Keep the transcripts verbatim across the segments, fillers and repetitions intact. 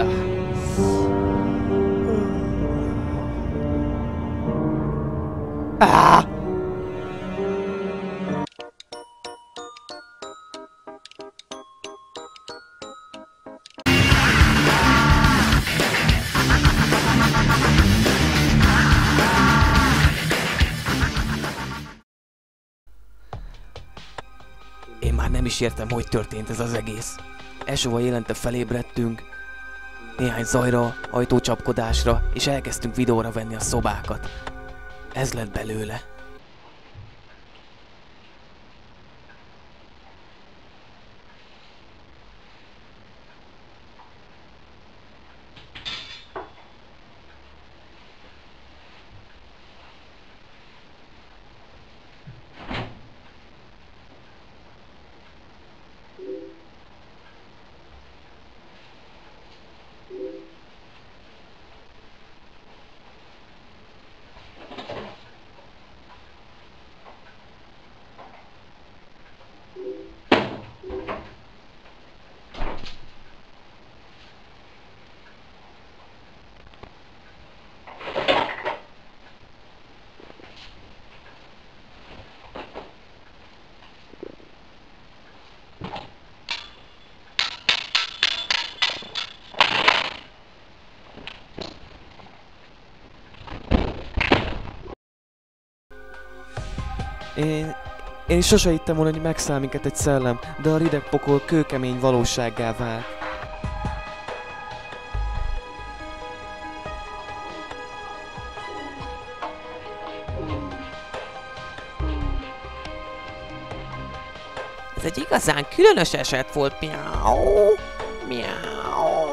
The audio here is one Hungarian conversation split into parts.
Ah! Én már nem is értem, hogy történt ez az egész. Elsőval jelente felébredtünk, néhány zajra, ajtócsapkodásra, és elkezdtünk videóra venni a szobákat. Ez lett belőle. Én... Én sose hittem volna, hogy megszáll minket egy szellem, de a rideg pokol kőkemény valósággá vált. Ez egy igazán különös eset volt, miau, miau.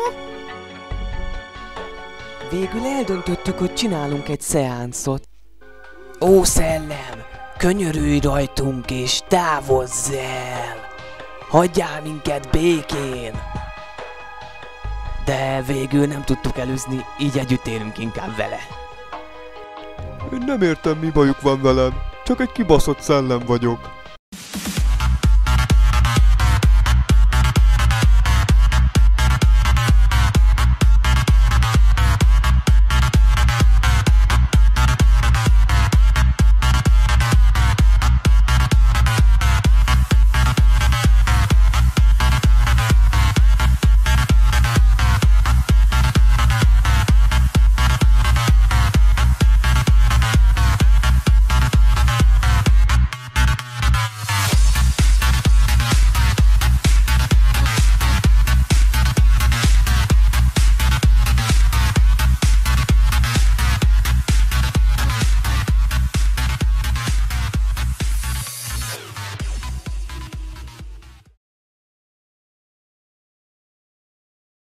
Végül eldöntöttük, hogy csinálunk egy szeánszot. Ó, szellem, könyörülj rajtunk és távozz el! Hagyjál minket békén! De végül nem tudtuk elűzni, így együtt élünk inkább vele. Én nem értem, mi bajuk van velem. Csak egy kibaszott szellem vagyok.